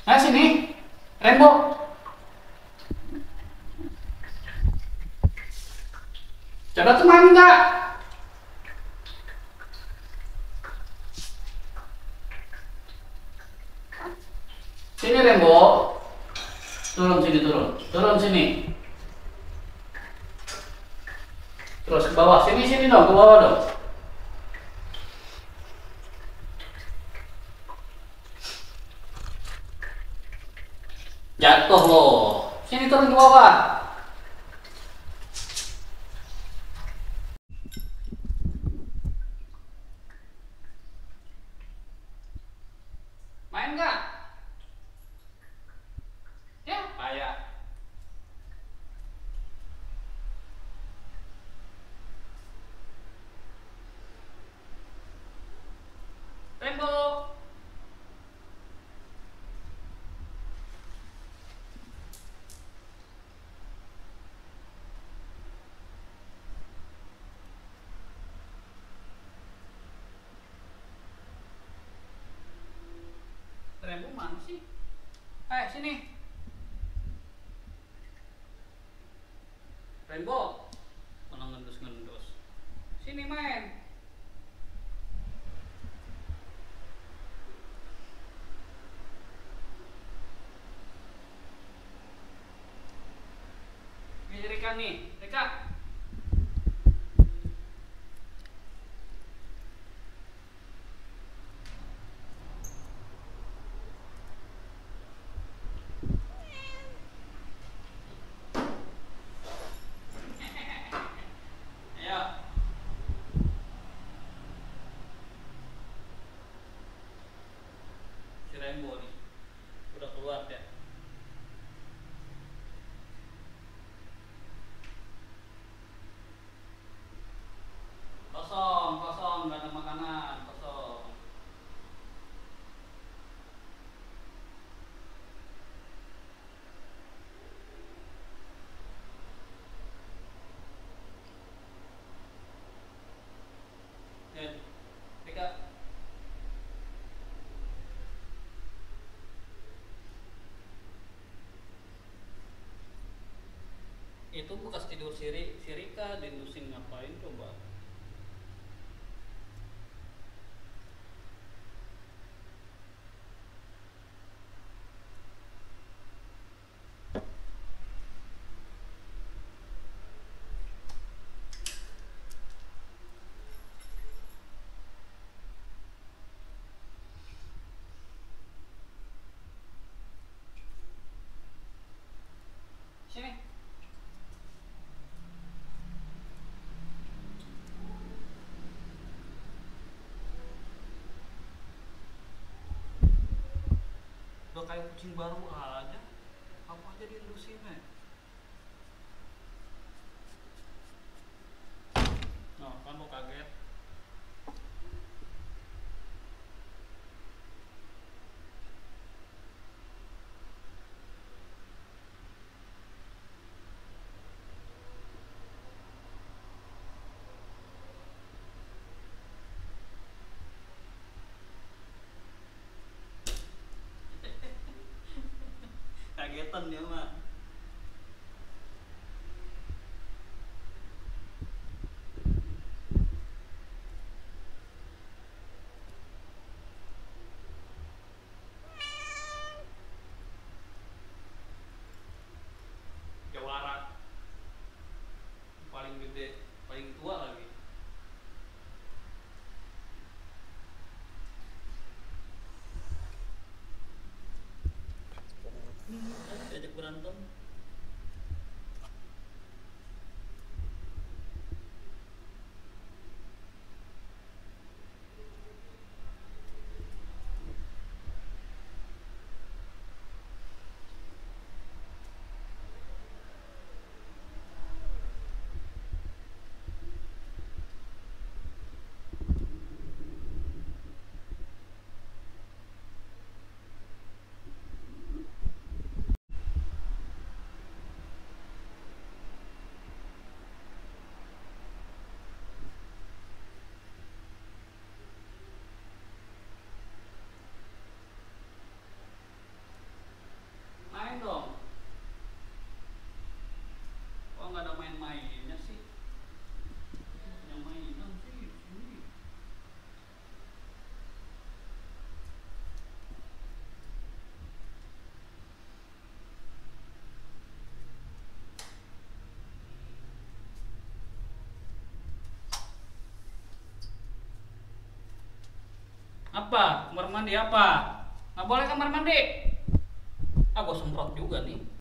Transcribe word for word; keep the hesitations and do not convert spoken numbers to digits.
Nah sini, Rainbow. Coba teman nggak? Sini Rainbow. Turun sini turun. Turun sini. Terus ke bawah. Sini sini dong, ke bawah dong. Jatuh loh. Sini turun ke bawah. Main nggak? Ya, payah. Rainbow. Rainbow mana sih? Eh, sini. Rainbow. Mana ngendus-ngendus. Sini main. Ini Rika nih. Rika. Ayo. Si Rainbow nih. Udah keluar ya. Kosong, kosong, nggak ada makanan, kosong. Ya, Rika. Itu bekas tidur si, si Rika, diindusin ngapain coba? Sini. Udah kayak kucing baru aja. Apa aja diindusin ya? Nah, kan lo kaget. Kagetan dia mah. Jawara. Paling gede, paling tua lagi. Hmm, diajak berantem. Apa? Kamar mandi apa? Nggak boleh kamar mandi. Ah, gua semprot juga nih.